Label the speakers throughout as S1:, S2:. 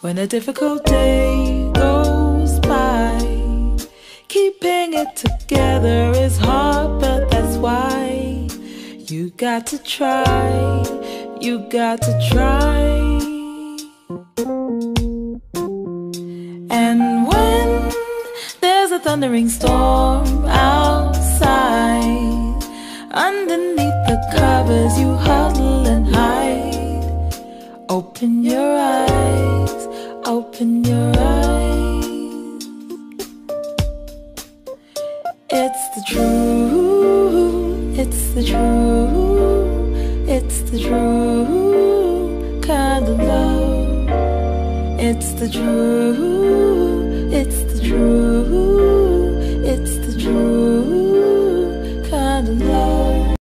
S1: When a difficult day goes by, keeping it together is hard, but that's why you got to try, you got to try. And when there's a thundering storm outside, underneath the covers you huddle and hide. Open your eyes, open your eyes. It's the truth, it's the truth, it's the true kind of love. It's the truth, it's the truth, it's the true kind of love.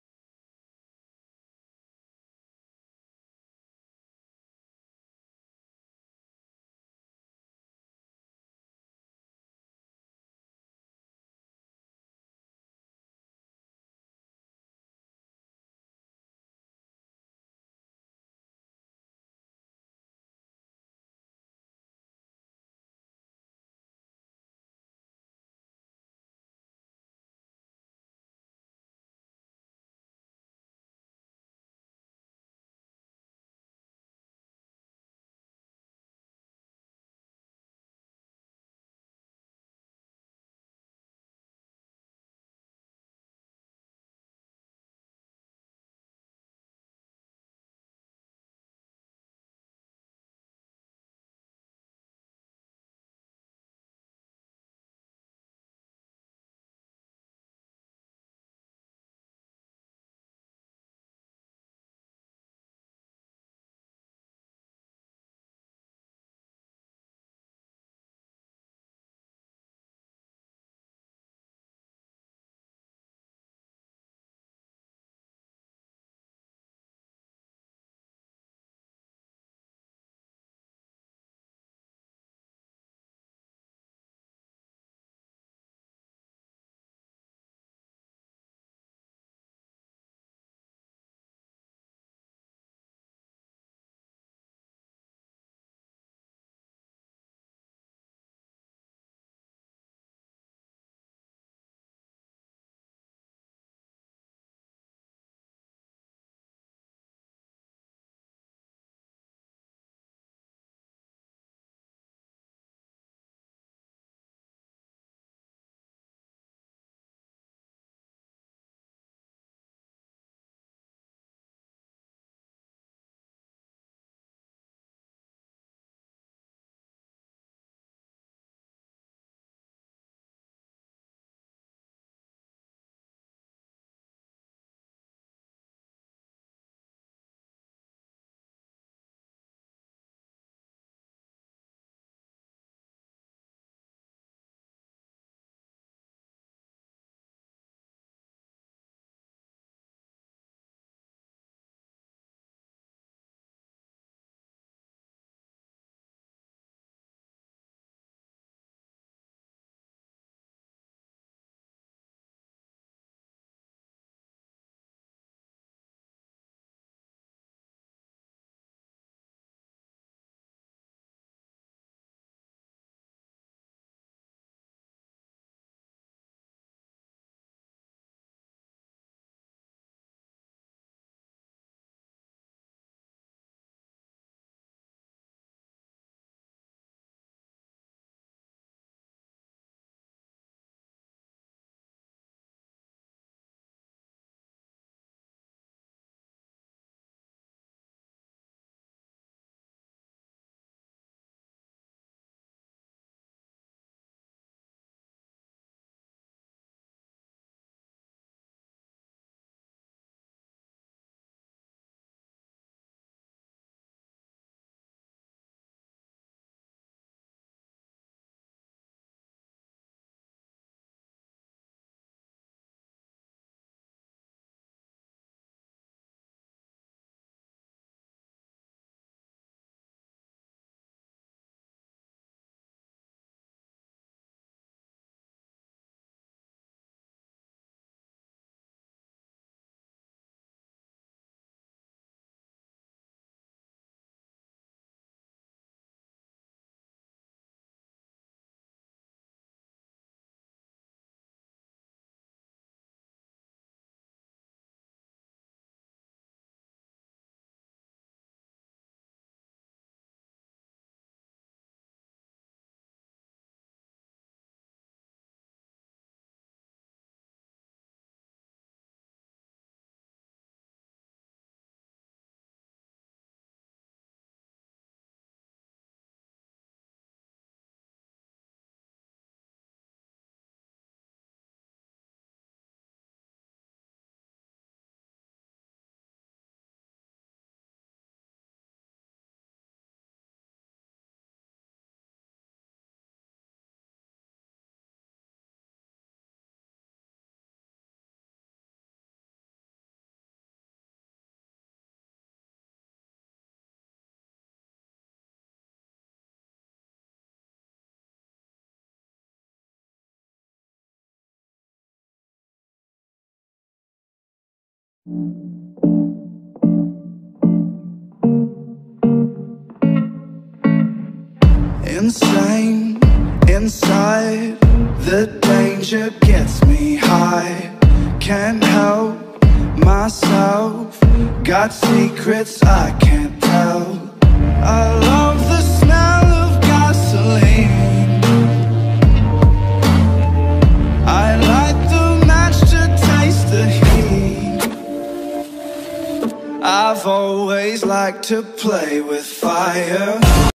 S2: Insane, inside, the danger gets me high. Can't help myself, got secrets I can't tell. I love the smell of gasoline, I light the match to taste the heat. I've always liked to play with fire.